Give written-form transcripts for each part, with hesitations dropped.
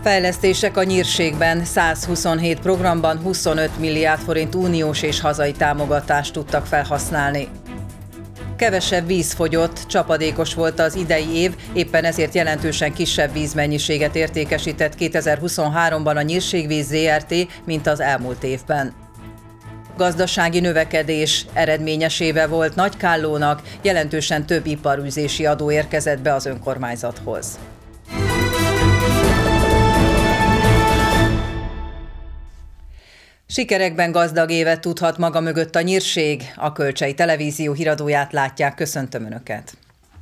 Fejlesztések a nyírségben, 127 programban 25 milliárd forint uniós és hazai támogatást tudtak felhasználni. Kevesebb víz fogyott, csapadékos volt az idei év, éppen ezért jelentősen kisebb vízmennyiséget értékesített 2023-ban a Nyírségvíz Zrt., mint az elmúlt évben. Gazdasági növekedés eredményesébe volt Nagykállónak, jelentősen több iparűzési adó érkezett be az önkormányzathoz. Sikerekben gazdag évet tudhat maga mögött a Nyírség. A Kölcsei Televízió híradóját látják, köszöntöm Önöket!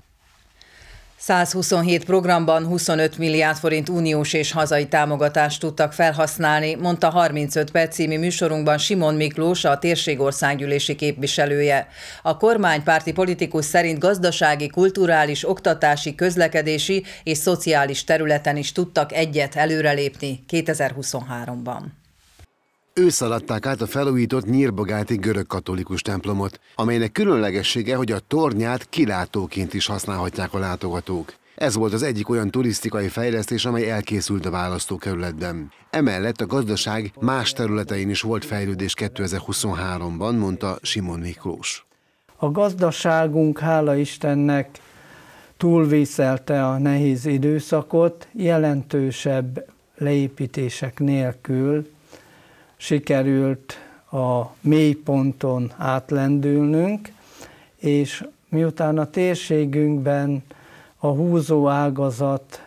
127 programban 25 milliárd forint uniós és hazai támogatást tudtak felhasználni, mondta 35 perc című műsorunkban Simon Miklós, a térség országgyűlési képviselője. A kormánypárti politikus szerint gazdasági, kulturális, oktatási, közlekedési és szociális területen is tudtak egyet előrelépni 2023-ban. Ősz adták át a felújított nyírbogáti görögkatolikus templomot, amelynek különlegessége, hogy a tornyát kilátóként is használhatják a látogatók. Ez volt az egyik olyan turisztikai fejlesztés, amely elkészült a választókerületben. Emellett a gazdaság más területein is volt fejlődés 2023-ban, mondta Simon Miklós. A gazdaságunk, hála Istennek, túlvészelte a nehéz időszakot, jelentősebb leépítések nélkül sikerült a mélyponton átlendülnünk, és miután a térségünkben a húzó ágazat,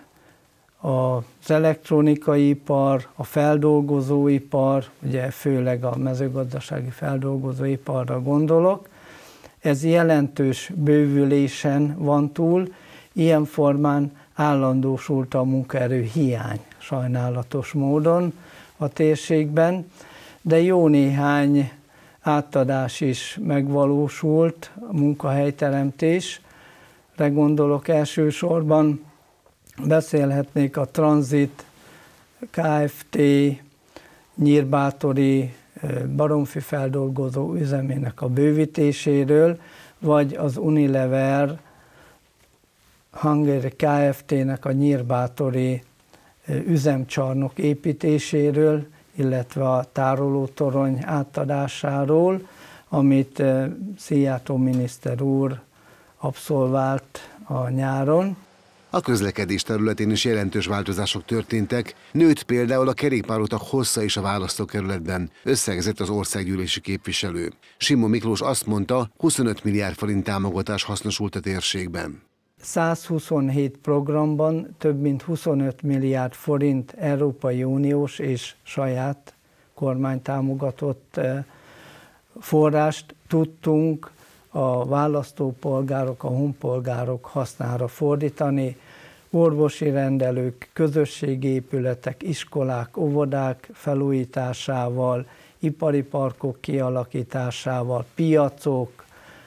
az elektronikai ipar, a feldolgozóipar, ugye főleg a mezőgazdasági feldolgozóiparra gondolok, ez jelentős bővülésen van túl, ilyen formán állandósult a munkaerő hiány sajnálatos módon a térségben, de jó néhány átadás is megvalósult, a munkahelyteremtésre gondolok elsősorban. Beszélhetnék a Transit Kft. Nyírbátori baromfi feldolgozó üzemének a bővítéséről, vagy az Unilever Hungary Kft.-nek a nyírbátori üzemcsarnok építéséről, illetve a tárolótorony átadásáról, amit Szijjártó miniszter úr abszolvált a nyáron. A közlekedés területén is jelentős változások történtek, nőtt például a kerékpárutak hossza is a választókerületben, összegezett az országgyűlési képviselő. Simon Miklós azt mondta, 25 milliárd forint támogatás hasznosult a térségben. 127 programban több mint 25 milliárd forint Európai Uniós és saját kormánytámogatott forrást tudtunk a választópolgárok, a honpolgárok hasznára fordítani. Orvosi rendelők, közösségi épületek, iskolák, óvodák felújításával, ipari parkok kialakításával, piacok,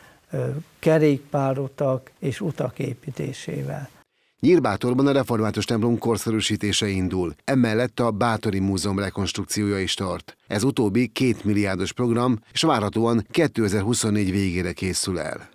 kerékpárutak és utak építésével. Nyírbátorban a református templom korszerűsítése indul, emellett a Bátori Múzeum rekonstrukciója is tart. Ez utóbbi 2 milliárdos program, és várhatóan 2024 végére készül el.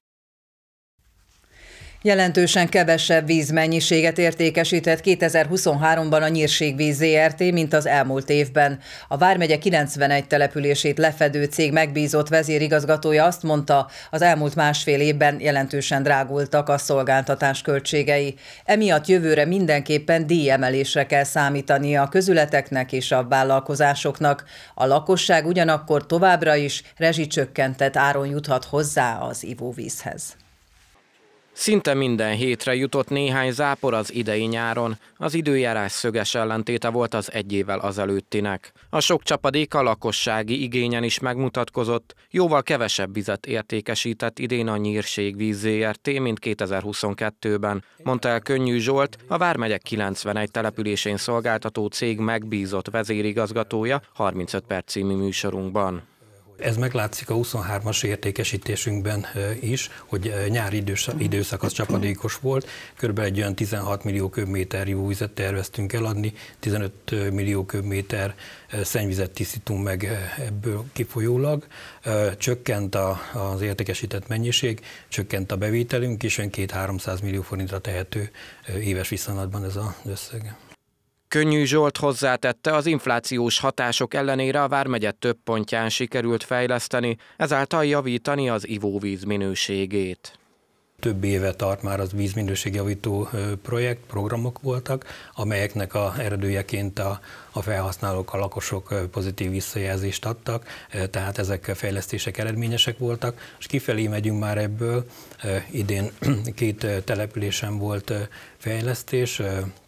Jelentősen kevesebb vízmennyiséget értékesített 2023-ban a Nyírségvíz Zrt., mint az elmúlt évben. A Vármegye 91 települését lefedő cég megbízott vezérigazgatója azt mondta, az elmúlt másfél évben jelentősen drágultak a szolgáltatás költségei. Emiatt jövőre mindenképpen díjemelésre kell számítania a közületeknek és a vállalkozásoknak. A lakosság ugyanakkor továbbra is rezsicsökkentett áron juthat hozzá az ivóvízhez. Szinte minden hétre jutott néhány zápor az idei nyáron. Az időjárás szöges ellentéte volt az egy évvel azelőttinek. A sok csapadék a lakossági igényen is megmutatkozott, jóval kevesebb vizet értékesített idén a Nyírségvíz Zrt., mint 2022-ben, mondta el Könnyű Zsolt, a Vármegyek 91 településén szolgáltató cég megbízott vezérigazgatója 35 perc című műsorunkban. Ez meglátszik a 23-as értékesítésünkben is, hogy nyári időszak az csapadékos volt. Körülbelül egy olyan 16 millió köbméter ivóvizet terveztünk eladni, 15 millió köbméter szennyvizet tisztítunk meg ebből kifolyólag. Csökkent az értékesített mennyiség, csökkent a bevételünk, és 200-300 millió forintra tehető éves viszonylatban ez az összeg. Könnyű Zsolt hozzátette, az inflációs hatások ellenére a vármegye több pontján sikerült fejleszteni, ezáltal javítani az ivóvíz minőségét. Több éve tart már az vízminőségjavító programok voltak, amelyeknek a eredőjeként a felhasználók, a lakosok pozitív visszajelzést adtak, tehát ezek fejlesztések eredményesek voltak, és kifelé megyünk már ebből. Idén 2 településen volt fejlesztés,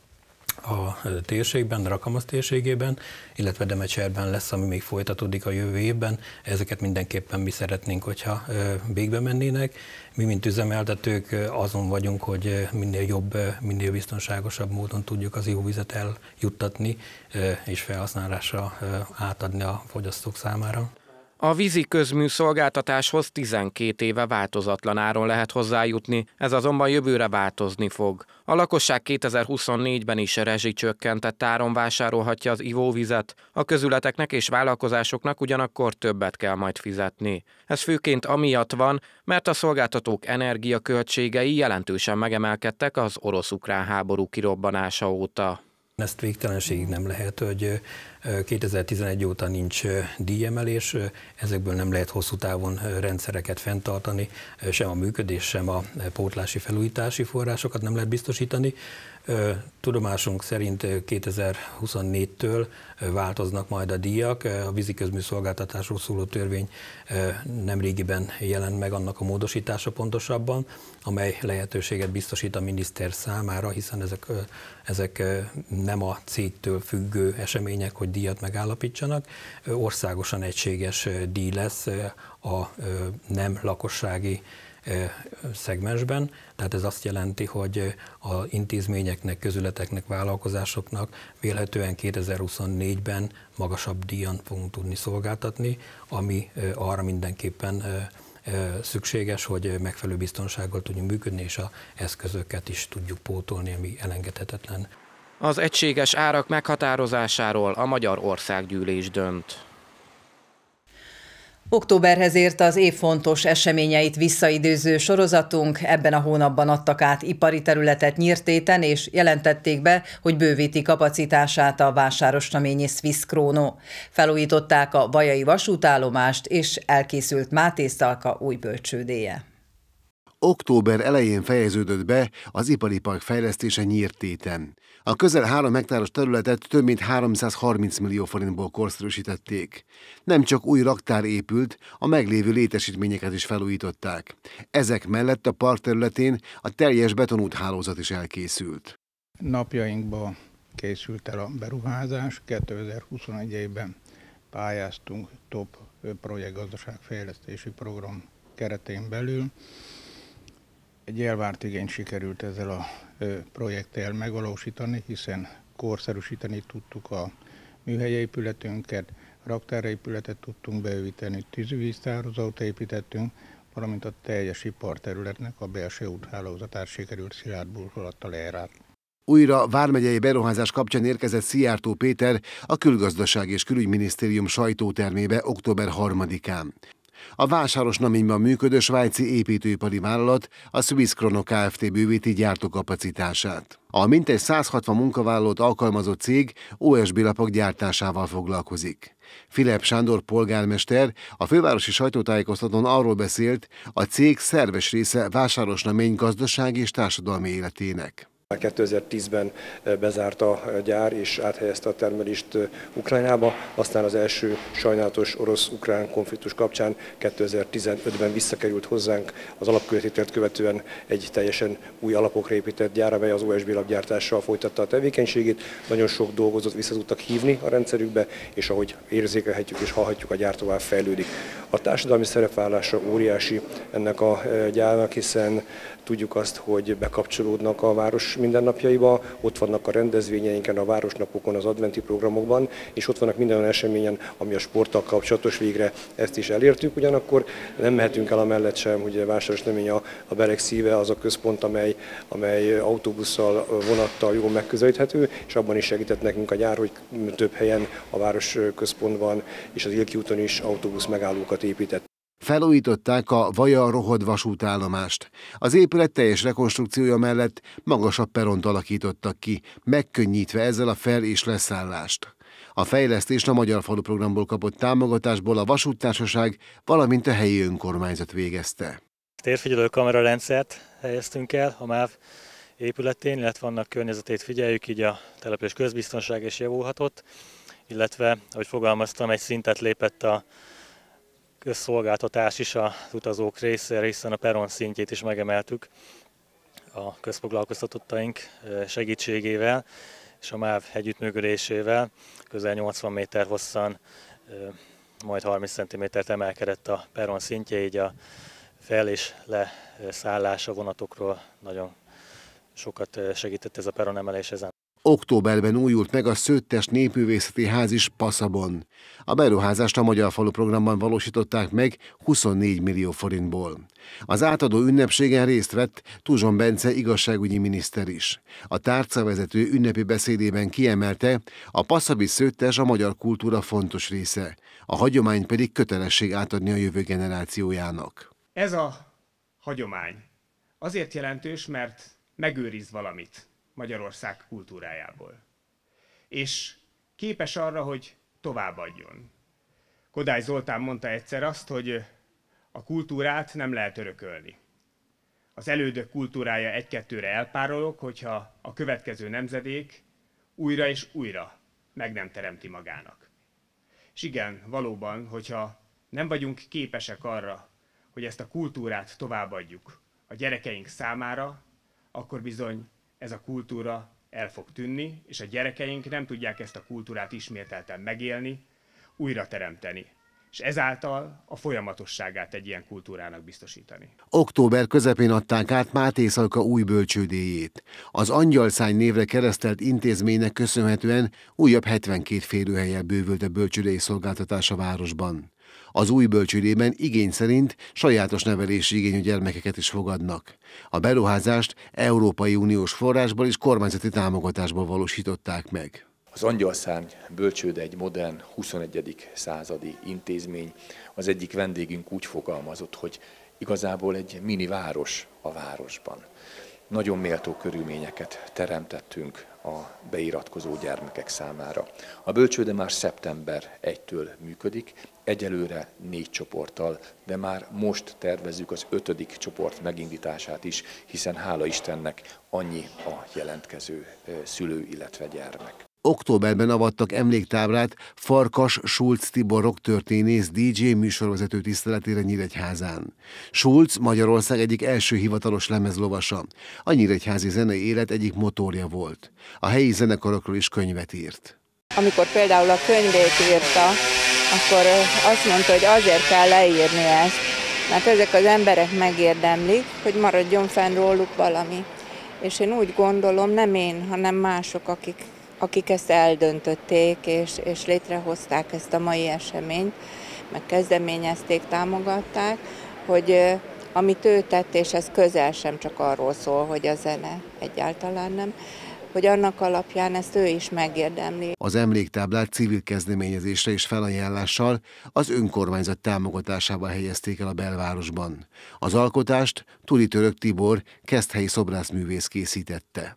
a térségben, Rakamasz térségében, illetve Demecserben lesz, ami még folytatódik a jövő évben. Ezeket mindenképpen mi szeretnénk, hogyha végbe mennének. Mi, mint üzemeltetők azon vagyunk, hogy minél jobb, minél biztonságosabb módon tudjuk az ivóvizet eljuttatni és felhasználásra átadni a fogyasztók számára. A vízi közműszolgáltatáshoz 12 éve változatlan áron lehet hozzájutni, ez azonban jövőre változni fog. A lakosság 2024-ben is rezsicsökkentett áron vásárolhatja az ivóvizet, a közületeknek és vállalkozásoknak ugyanakkor többet kell majd fizetni. Ez főként amiatt van, mert a szolgáltatók energiaköltségei jelentősen megemelkedtek az orosz-ukrán háború kirobbanása óta. Ezt végtelenségig nem lehet, hogy 2011 óta nincs díjemelés, ezekből nem lehet hosszú távon rendszereket fenntartani, sem a működés, sem a pótlási felújítási forrásokat nem lehet biztosítani. Tudomásunk szerint 2024-től változnak majd a díjak. A víziközműszolgáltatásról szóló törvény nemrégiben jelent meg, annak a módosítása pontosabban, amely lehetőséget biztosít a miniszter számára, hiszen ezek nem a cégtől függő események, hogy díjat megállapítsanak. Országosan egységes díj lesz a nem lakossági szegmensben, tehát ez azt jelenti, hogy az intézményeknek, közületeknek, vállalkozásoknak vélhetően 2024-ben magasabb díjan fogunk tudni szolgáltatni, ami arra mindenképpen szükséges, hogy megfelelő biztonsággal tudjunk működni, és az eszközöket is tudjuk pótolni, ami elengedhetetlen. Az egységes árak meghatározásáról a Magyar Országgyűlés dönt. Októberhez ért az év fontos eseményeit visszaidéző sorozatunk. Ebben a hónapban adtak át ipari területet Nyírtéten, és jelentették be, hogy bővíti kapacitását a vásárosnaményi Sviss-Krono. Felújították a bajai vasútállomást, és elkészült Máté Szalka új bölcsődéje. Október elején fejeződött be az ipari park fejlesztése Nyírtéten. A közel 3 hektáros területet több mint 330 millió forintból korszerűsítették. Nem csak új raktár épült, a meglévő létesítményeket is felújították. Ezek mellett a park területén a teljes betonúthálózat is elkészült. Napjainkban készült el a beruházás, 2021 évben pályáztunk TOP projektgazdaságfejlesztési program keretén belül. Egy elvárt igényt sikerült ezzel a projekttel megvalósítani, hiszen korszerűsíteni tudtuk a műhelyépületünket, raktárépületet tudtunk beővíteni, tűzvíztározót építettünk, valamint a teljes iparterületnek a belső úthálózatát sikerült szilárd burkolattal elrátni. Újra vármegyei beruházás kapcsán érkezett Szijjártó Péter a Külgazdaság és Külügyminisztérium sajtótermébe október 3-án. A vásárosnaményban működő svájci építőipari vállalat, a Sviss-Krono Kft. Bővíti gyártókapacitását. A mintegy 160 munkavállalót alkalmazott cég OSB lapok gyártásával foglalkozik. Filip Sándor polgármester a fővárosi sajtótájékoztatón arról beszélt, a cég szerves része vásárosnamény gazdasági és társadalmi életének. 2010-ben bezárt a gyár és áthelyezte a termelést Ukrajnába, aztán az első sajnálatos orosz-ukrán konfliktus kapcsán 2015-ben visszakerült hozzánk az alapköltételt követően egy teljesen új alapokra épített gyár, amely az OSB lapgyártással folytatta a tevékenységét. Nagyon sok dolgozót vissza tudtak hívni a rendszerükbe, és ahogy érzékelhetjük és hallhatjuk, a gyár tovább fejlődik. A társadalmi szerepvállása óriási ennek a gyárnak, hiszen tudjuk azt, hogy bekapcsolódnak a város mindennapjaiba, ott vannak a rendezvényeinken, a városnapokon, az adventi programokban, és ott vannak minden olyan eseményen, ami a sporttal kapcsolatos, végre ezt is elértük. Ugyanakkor nem mehetünk el amellett sem, hogy a vásárosnamény a Bereg szíve, az a központ, amely autóbusszal, vonattal jól megközelíthető, és abban is segített nekünk a gyár, hogy több helyen a város központban és az Ilki úton is autóbusz megállókat épített. Felújították a Vaja-Rohod vasútállomást. Az épület teljes rekonstrukciója mellett magasabb peront alakítottak ki, megkönnyítve ezzel a fel- és leszállást. A fejlesztést a Magyar Falu programból kapott támogatásból a vasúttársaság, valamint a helyi önkormányzat végezte. Térfigyelő kamerarendszert helyeztünk el a MÁV épületén, illetve annak környezetét figyeljük, így a település közbiztonság is javulhatott, illetve, ahogy fogalmaztam, egy szintet lépett a közszolgáltatás is az utazók részére, hiszen a peron szintjét is megemeltük a közfoglalkoztatottaink segítségével és a MÁV együttműködésével. Közel 80 méter hosszan, majd 30 cm-t emelkedett a peron szintje, így a fel- és leszállás a vonatokról nagyon sokat segített ez a peron emelés ezen. Októberben újult meg a Szőttes Népművészeti Ház is Paszabon. A beruházást a Magyar Falu programban valósították meg 24 millió forintból. Az átadó ünnepségen részt vett Tuzson Bence igazságügyi miniszter is. A tárcavezető ünnepi beszédében kiemelte, a passzabi Szőttes a magyar kultúra fontos része, a hagyomány pedig kötelesség átadni a jövő generációjának. Ez a hagyomány azért jelentős, mert megőriz valamit Magyarország kultúrájából, és képes arra, hogy továbbadjon. Kodály Zoltán mondta egyszer azt, hogy a kultúrát nem lehet örökölni. Az elődök kultúrája egy-kettőre elpárolog, hogyha a következő nemzedék újra és újra meg nem teremti magának. És igen, valóban, hogyha nem vagyunk képesek arra, hogy ezt a kultúrát továbbadjuk a gyerekeink számára, akkor bizony ez a kultúra el fog tűnni, és a gyerekeink nem tudják ezt a kultúrát ismételten megélni, újra teremteni, és ezáltal a folyamatosságát egy ilyen kultúrának biztosítani. Október közepén adták át Máté Szalka új bölcsődéjét. Az Angyalszány névre keresztelt intézménynek köszönhetően újabb 72 férőhellyel bővült a bölcsődei szolgáltatás a városban. Az új bölcsődében igény szerint sajátos nevelési igényű gyermekeket is fogadnak. A beruházást Európai Uniós forrásból és kormányzati támogatásból valósították meg. Az Angyalszárny bölcsőde egy modern, 21. századi intézmény. Az egyik vendégünk úgy fogalmazott, hogy igazából egy mini város a városban. Nagyon méltó körülményeket teremtettünk a beiratkozó gyermekek számára. A bölcsőde már szeptember 1-től működik, egyelőre 4 csoporttal, de már most tervezzük az 5. csoport megindítását is, hiszen hála Istennek annyi a jelentkező szülő, illetve gyermek. Októberben avattak emléktáblát Farkas Schulz Tibor rocktörténész DJ műsorvezető tiszteletére Nyíregyházán. Schulz Magyarország egyik első hivatalos lemezlovasa. A nyíregyházi zenei élet egyik motorja volt. A helyi zenekarokról is könyvet írt. Amikor például a könyvét írta, akkor azt mondta, hogy azért kell leírni ezt, mert ezek az emberek megérdemlik, hogy maradjon fenn róluk valami. És én úgy gondolom, nem én, hanem mások, akik ezt eldöntötték, és létrehozták ezt a mai eseményt, meg kezdeményezték, támogatták, hogy amit ő tett, és ez közel sem csak arról szól, hogy a zene egyáltalán nem, hogy annak alapján ezt ő is megérdemli. Az emléktáblát civil kezdeményezésre és felajánlással az önkormányzat támogatásába helyezték el a belvárosban. Az alkotást Turi Török Tibor, keszthelyi szobrászművész készítette.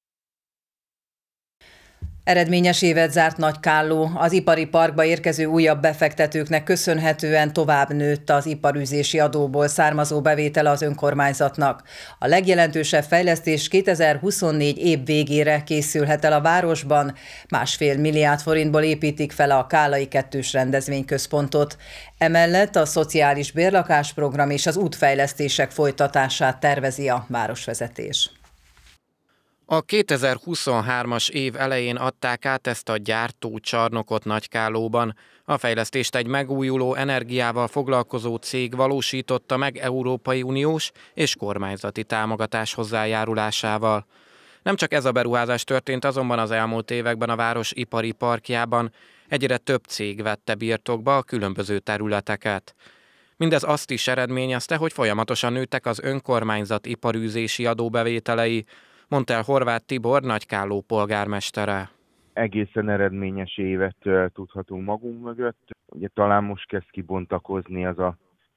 Eredményes évet zárt Nagykálló. Az ipari parkba érkező újabb befektetőknek köszönhetően tovább nőtt az iparűzési adóból származó bevétele az önkormányzatnak. A legjelentősebb fejlesztés 2024 év végére készülhet el a városban. 1,5 milliárd forintból építik fel a Kállai 2-s rendezvényközpontot. Emellett a szociális bérlakásprogram és az útfejlesztések folytatását tervezi a városvezetés. A 2023-as év elején adták át ezt a gyártócsarnokot Nagykállóban. A fejlesztést egy megújuló energiával foglalkozó cég valósította meg Európai Uniós és kormányzati támogatás hozzájárulásával. Nem csak ez a beruházás történt azonban az elmúlt években a város ipari parkjában, egyre több cég vette birtokba a különböző területeket. Mindez azt is eredményezte, hogy folyamatosan nőttek az önkormányzat iparűzési adóbevételei, mondta el Horváth Tibor, Nagykálló polgármestere. Egészen eredményes évet tudhatunk magunk mögött. Ugye talán most kezd kibontakozni az a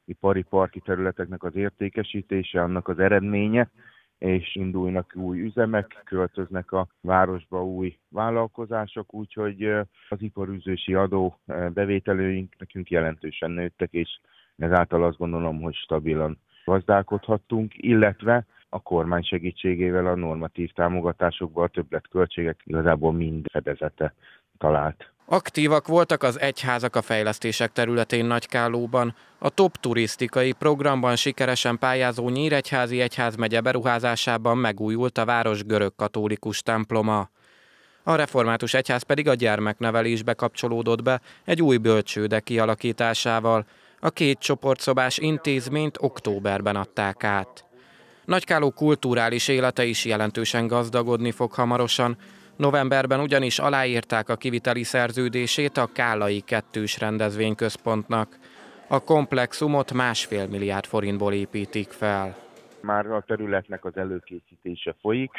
ipari parki területeknek az értékesítése, annak az eredménye, és indulnak új üzemek, költöznek a városba új vállalkozások, úgyhogy az iparűzési adó bevételőink nekünk jelentősen nőttek, és ezáltal azt gondolom, hogy stabilan gazdálkodhattunk, illetve a kormány segítségével a normatív támogatásokban a többletköltségek igazából mind fedezete talált. Aktívak voltak az egyházak a fejlesztések területén Nagykállóban. A top turisztikai programban sikeresen pályázó Nyíregyházi egyházmegye beruházásában megújult a város görögkatolikus temploma. A református egyház pedig a gyermeknevelésbe kapcsolódott be egy új bölcsőde kialakításával. A 2 csoportszobás intézményt októberben adták át. Nagykálló kulturális élete is jelentősen gazdagodni fog hamarosan. Novemberben ugyanis aláírták a kiviteli szerződését a Kállai 2-s rendezvényközpontnak. A komplexumot 1,5 milliárd forintból építik fel. Már a területnek az előkészítése folyik.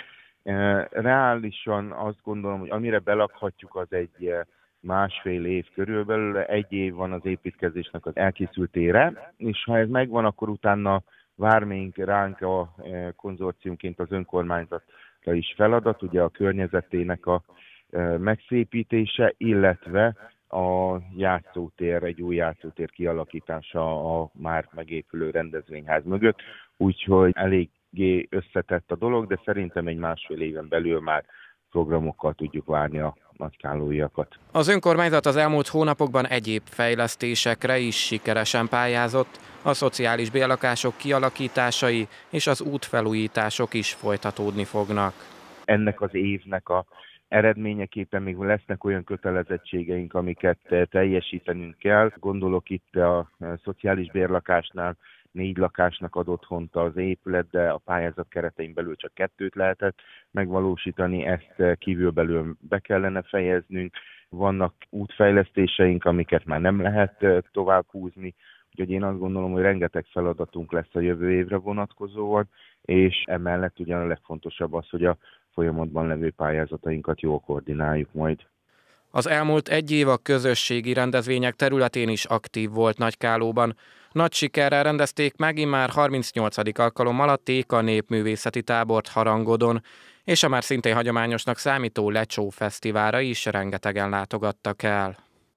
Reálisan azt gondolom, hogy amire belakhatjuk, az egy 1,5 év körülbelül, 1 év van az építkezésnek az elkészültére, és ha ez megvan, akkor utána vár még ránk a konzorciumként az önkormányzatra is feladat, ugye a környezetének a megszépítése, illetve a játszótér, egy új játszótér kialakítása a már megépülő rendezvényház mögött, úgyhogy eléggé összetett a dolog, de szerintem egy 1,5 éven belül már programokkal tudjuk várni a nagykállóiakat. Az önkormányzat az elmúlt hónapokban egyéb fejlesztésekre is sikeresen pályázott, a szociális bérlakások kialakításai és az útfelújítások is folytatódni fognak. Ennek az évnek a eredményeképpen még lesznek olyan kötelezettségeink, amiket teljesítenünk kell. Gondolok itt a szociális bérlakásnál 4 lakásnak ad otthont az épület, de a pályázat keretein belül csak 2 lehetett megvalósítani, ezt kívülbelül be kellene fejeznünk. Vannak útfejlesztéseink, amiket már nem lehet tovább húzni, úgyhogy én azt gondolom, hogy rengeteg feladatunk lesz a jövő évre vonatkozóan, és emellett ugyan a legfontosabb az, hogy a folyamatban levő pályázatainkat jól koordináljuk majd. Az elmúlt 1 év a közösségi rendezvények területén is aktív volt Nagykállóban. Nagy sikerrel rendezték meg immár 38. alkalommal a Téka népművészeti tábort Harangodon, és a már szintén hagyományosnak számító Lecsó fesztiválra is rengetegen látogattak el.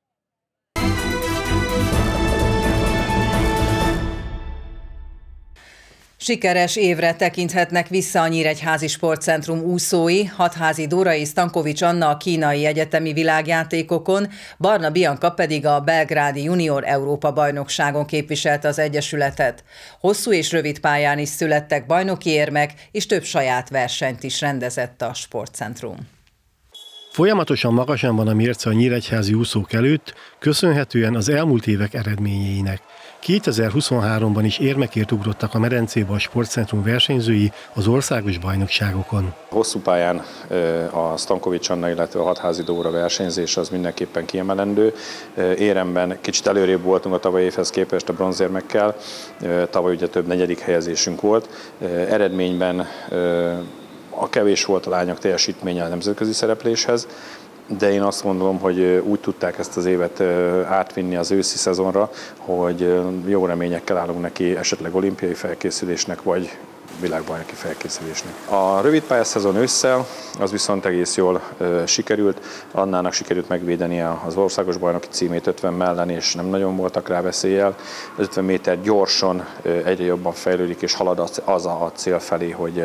Sikeres évre tekinthetnek vissza a Nyíregyházi Sportcentrum úszói. Hatházi Dóra és Stankovics Anna a kínai egyetemi világjátékokon, Barna Bianca pedig a belgrádi junior Európa-bajnokságon képviselte az egyesületet. Hosszú és rövid pályán is születtek bajnoki érmek, és több saját versenyt is rendezett a sportcentrum. Folyamatosan magasan van a mérce a nyíregyházi úszók előtt, köszönhetően az elmúlt évek eredményeinek. 2023-ban is érmekért ugrottak a medencébe a sportcentrum versenyzői az országos bajnokságokon. Hosszú pályán a Stankovics Anna, illetve a Hatházi Dóra versenyzés az mindenképpen kiemelendő. Éremben kicsit előrébb voltunk a tavalyi évhez képest a bronzérmekkel, tavaly ugye több 4. helyezésünk volt. Eredményben a kevés volt a lányok teljesítménye a nemzetközi szerepléshez, de én azt gondolom, hogy úgy tudták ezt az évet átvinni az őszi szezonra, hogy jó reményekkel állunk neki esetleg olimpiai felkészülésnek, vagy világbajnoki felkészülésnek. A rövidpályás szezon ősszel, az viszont egész jól sikerült. Annának sikerült megvédeni az országos bajnoki címét 50 mellen, és nem nagyon voltak rá veszéllyel. Az 50 méter gyorsan egyre jobban fejlődik, és halad az a cél felé, hogy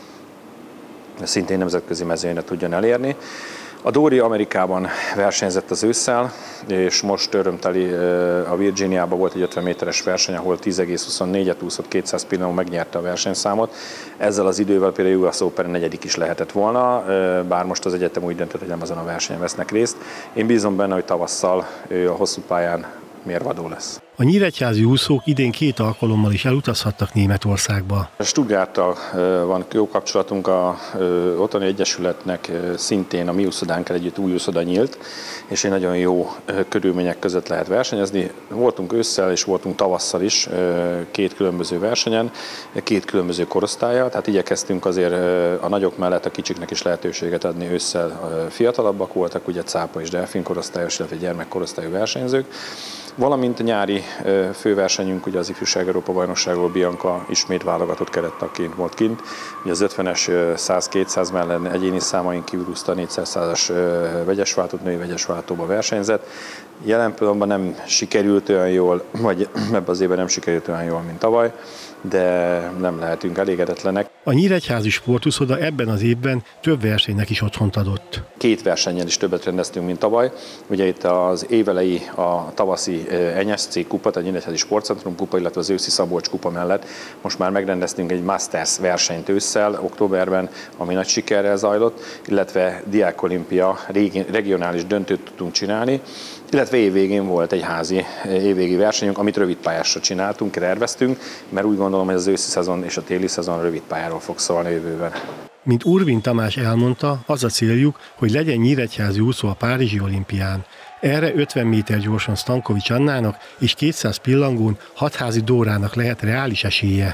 szintén nemzetközi mezőnyre tudjon elérni. A Dóri Amerikában versenyzett az ősszel, és most örömteli a Virginiában volt egy 50 méteres verseny, ahol 10,24-et úszott, 200 pillanatban megnyerte a versenyszámot. Ezzel az idővel például US Open 4. is lehetett volna, bár most az egyetem úgy döntött, hogy nem azon a versenyen vesznek részt. Én bízom benne, hogy tavasszal ő a hosszú pályán mérvadó lesz. A nyíregyházi úszók idén 2 alkalommal is elutazhattak Németországba. Stuttgarttal van jó kapcsolatunk, a otthoni egyesületnek szintén a mi úszodánkkal együtt új úszoda nyílt, és egy nagyon jó körülmények között lehet versenyezni. Voltunk ősszel és voltunk tavasszal is 2 különböző versenyen, 2 különböző korosztállyal, tehát igyekeztünk azért a nagyok mellett a kicsiknek is lehetőséget adni. Ősszel fiatalabbak voltak, ugye cápa és delfin korosztályos, illetve gyermekkorosztályú versenyzők, valamint a nyári főversenyünk, ugye az Ifjúság Európa bajnokságról Bianca ismét válogatott kerettagként volt kint. Ugye az 50-es 100-200 mellett egyéni számaink kívül 400-as vegyesváltót, női vegyesváltóba versenyzett. Jelen pillanatban nem sikerült olyan jól, vagy ebben az évben nem sikerült olyan jól, mint tavaly, de nem lehetünk elégedetlenek. A Nyíregyházi Sportuszoda ebben az évben több versenynek is otthont adott. 2 versennyel is többet rendeztünk, mint tavaly. Ugye itt az évelei, a tavaszi NSC kupa, a Nyíregyházi Sportcentrum kupa, illetve az őszi Szabolcs kupa mellett most már megrendeztünk egy Masters versenyt ősszel, októberben, ami nagy sikerrel zajlott, illetve Diákolimpia regionális döntőt tudtunk csinálni, illetve évvégén volt egy házi évvégi versenyünk, amit rövidpályásra csináltunk, terveztünk, mert úgy gondolom, hogy az őszi szezon és a téli szezon rövidpályáról fog szólni jövőben. Mint Urvin Tamás elmondta, az a céljuk, hogy legyen nyíregyházi úszó a Párizsi olimpián. Erre 50 méter gyorsan Stankovics Annának és 200 pillangón Hatházi Dórának lehet reális esélye.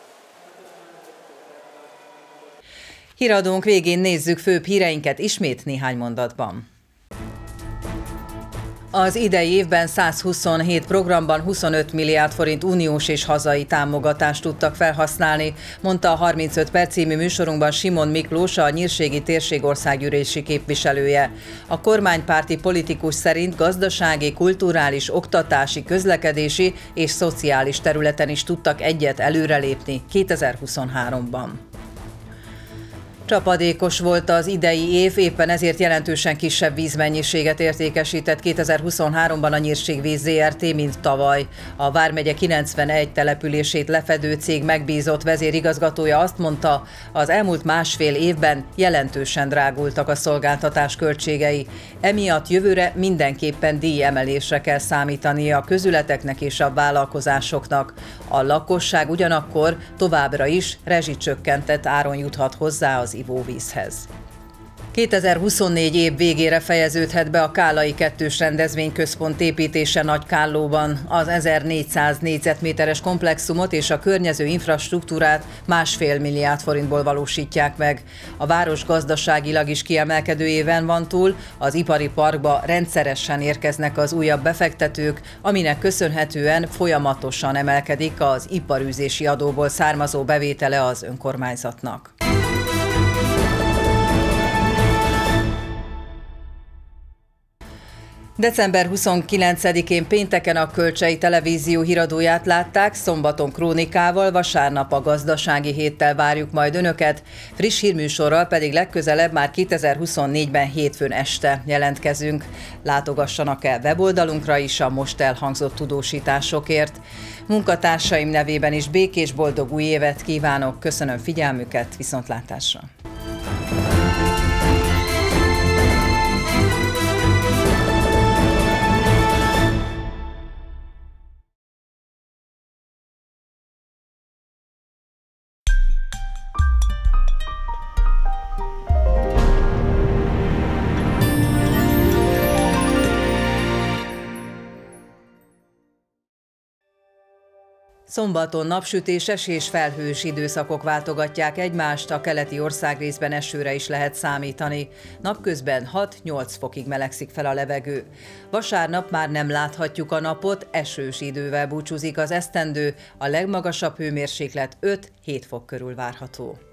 Híradónk végén nézzük főbb híreinket ismét néhány mondatban. Az idei évben 127 programban 25 milliárd forint uniós és hazai támogatást tudtak felhasználni, mondta a 35 perc című műsorunkban Simon Miklós, a Nyírségi Térség országgyűlési képviselője. A kormánypárti politikus szerint gazdasági, kulturális, oktatási, közlekedési és szociális területen is tudtak egyet előrelépni 2023-ban. Csapadékos volt az idei év, éppen ezért jelentősen kisebb vízmennyiséget értékesített 2023-ban a Nyírségvíz Zrt., mint tavaly. A vármegye 91 települését lefedő cég megbízott vezérigazgatója azt mondta, az elmúlt másfél évben jelentősen drágultak a szolgáltatás költségei. Emiatt jövőre mindenképpen díjemelésre kell számítani a közületeknek és a vállalkozásoknak. A lakosság ugyanakkor továbbra is rezsicsökkentett áron juthat hozzá az ivóvízhez. 2024 év végére fejeződhet be a Kállai 2-s rendezvényközpont építése Nagykállóban. Az 1400 négyzetméteres komplexumot és a környező infrastruktúrát 1,5 milliárd forintból valósítják meg. A város gazdaságilag is kiemelkedő éven van túl, az ipari parkba rendszeresen érkeznek az újabb befektetők, aminek köszönhetően folyamatosan emelkedik az iparűzési adóból származó bevétele az önkormányzatnak. December 29-én pénteken a Kölcsei Televízió híradóját látták, szombaton krónikával, vasárnap a gazdasági héttel várjuk majd önöket, friss hírműsorral pedig legközelebb már 2024-ben hétfőn este jelentkezünk. Látogassanak el weboldalunkra is a most elhangzott tudósításokért. Munkatársaim nevében is békés, boldog új évet kívánok, köszönöm figyelmüket, viszontlátásra! Szombaton napsütéses és felhős időszakok váltogatják egymást, a keleti országrészben esőre is lehet számítani. Napközben 6-8 fokig melegszik fel a levegő. Vasárnap már nem láthatjuk a napot, esős idővel búcsúzik az esztendő, a legmagasabb hőmérséklet 5-7 fok körül várható.